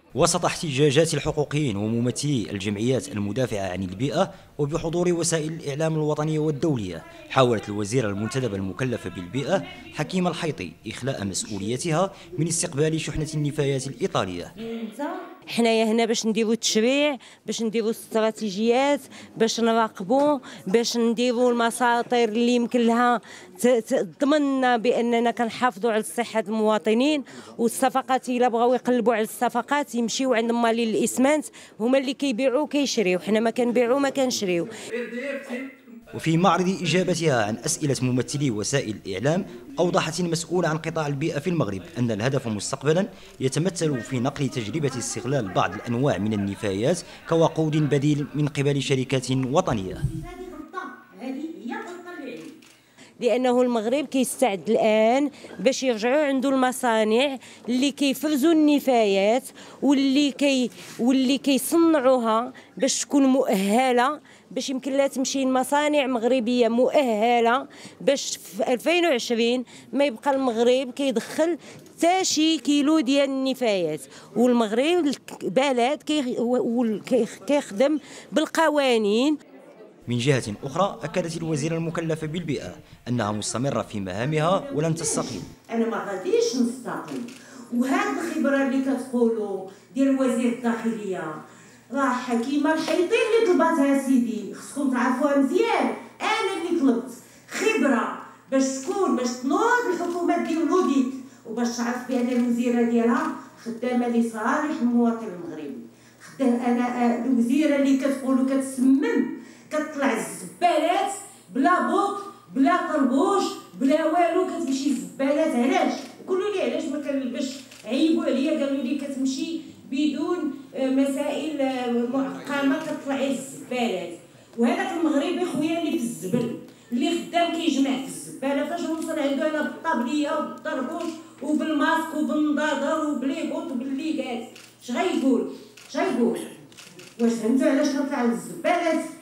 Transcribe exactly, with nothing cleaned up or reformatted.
وسط احتجاجات الحقوقيين وممثلي الجمعيات المدافعة عن البيئة وبحضور وسائل الإعلام الوطنية والدولية، حاولت الوزيرة المنتدبة المكلفة بالبيئة حكيمة الحيطي إخلاء مسؤوليتها من استقبال شحنة النفايات الإيطالية. حنايا هنا باش نديروا التشريع، باش نديروا استراتيجيات، باش نراقبوا، باش نديروا المساطر اللي يمكن لها تضمننا باننا كنحافظوا على صحه المواطنين. والصفقات الا بغاو يقلبوا على الصفقات يمشيو عند مالين الاسمنت، هما اللي كيبيعوا وكيشريو، حنا ما كنبيعوا ما كنشريو. وفي معرض إجابتها عن أسئلة ممثلي وسائل الإعلام، أوضحت المسؤولة عن قطاع البيئة في المغرب أن الهدف مستقبلا يتمثل في نقل تجربة استغلال بعض الأنواع من النفايات كوقود بديل من قبل شركات وطنية. لأنه المغرب كيستعد الآن باش يرجعوا عنده المصانع اللي كيفرزوا النفايات واللي كي واللي كيصنعوها باش تكون مؤهلة، باش يمكن لها تمشي المصانع مغربية مؤهلة باش في ألفين وعشرين ما يبقى المغرب كيدخل حتى شي كيلو ديال النفايات. والمغرب بلد كيخدم بالقوانين. من جهة أخرى، أكدت الوزيرة المكلفة بالبيئة أنها مستمرة في مهامها ولن تستقيل. أنا ما غاديش نستقيل، وهاد الخبرة اللي كتقولوا ديال وزير الداخلية راه حكيمة الحيطي اللي طلباتها سيدي، خصكم تعرفوها مزيان. أنا اللي طلبت خبرة باش تكون باش تنوض الحكومات ديال لوديت وباش تعرف بأن الوزيرة ديالها خدامة لصالح المواطن المغربي. خدام أنا الوزيرة اللي كتقول وكتسمم كتطلع الزبالات بلا بوط بلا طربوش بلا والو، كتمشي الزبالات. علاش؟ قولوا لي علاش ما كنلبش؟ عيبوا عليا قالوا لي كتمشي بدون مسائل معقمه كتطلعي الزبالات. وهذاك المغربي خويا اللي في الزبل اللي خدام كيجمع في الزباله، فاش وصل عنده انا بالطابليه وبالطربوش وبالماسك وبالنضاضر وبليبوط وبالليكات، اش غايقول؟ اش غايقول؟ واش فهمتوا علاش كنطلع للزبالات؟